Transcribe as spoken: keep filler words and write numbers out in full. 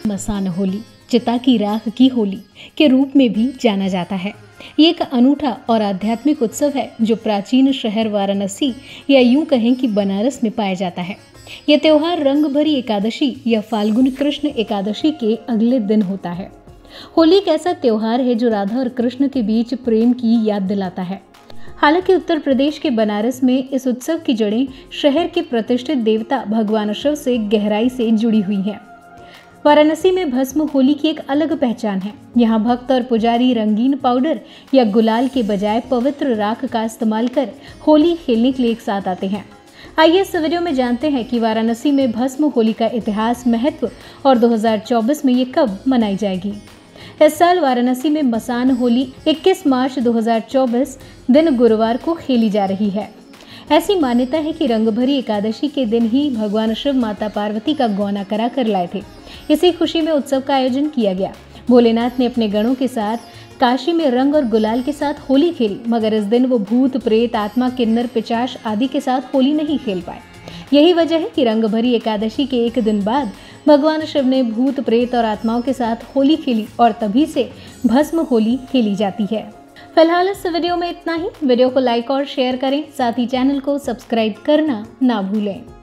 मसान होली, चिता की राख की होली के रूप में भी जाना जाता है। ये एक अनूठा और आध्यात्मिक उत्सव है जो प्राचीन शहर वाराणसी या यूं कहें कि बनारस में पाया जाता है। यह त्योहार रंग भरी एकादशी या फाल्गुन कृष्ण एकादशी के अगले दिन होता है। होली एक ऐसा त्योहार है जो राधा और कृष्ण के बीच प्रेम की याद दिलाता है। हालांकि उत्तर प्रदेश के बनारस में इस उत्सव की जड़ें शहर के प्रतिष्ठित देवता भगवान शिव से गहराई से जुड़ी हुई हैं। वाराणसी में भस्म होली की एक अलग पहचान है। यहाँ भक्त और पुजारी रंगीन पाउडर या गुलाल के बजाय पवित्र राख का इस्तेमाल कर होली खेलने के लिए एक साथ आते हैं। आइए इस वीडियो में जानते हैं कि वाराणसी में भस्म होली का इतिहास, महत्व और दो हज़ार चौबीस में ये कब मनाई जाएगी। इस साल वाराणसी में मसान होली इक्कीस मार्च दो हज़ार चौबीस दिन गुरुवार को खेली जा रही है। ऐसी मान्यता है कि रंगभरी एकादशी के दिन ही भगवान शिव माता पार्वती का गौना करा कर लाए थे। इसी खुशी में उत्सव का आयोजन किया गया। भोलेनाथ ने अपने गणों के साथ काशी में रंग और गुलाल के साथ होली खेली, मगर इस दिन वो भूत प्रेत आत्मा किन्नर पिशाच आदि के साथ होली नहीं खेल पाए। यही वजह है कि रंगभरी एकादशी के एक दिन बाद भगवान शिव ने भूत प्रेत और आत्माओं के साथ होली खेली और तभी से भस्म होली खेली जाती है। फिलहाल इस वीडियो में इतना ही। वीडियो को लाइक और शेयर करें, साथ ही चैनल को सब्सक्राइब करना ना भूलें।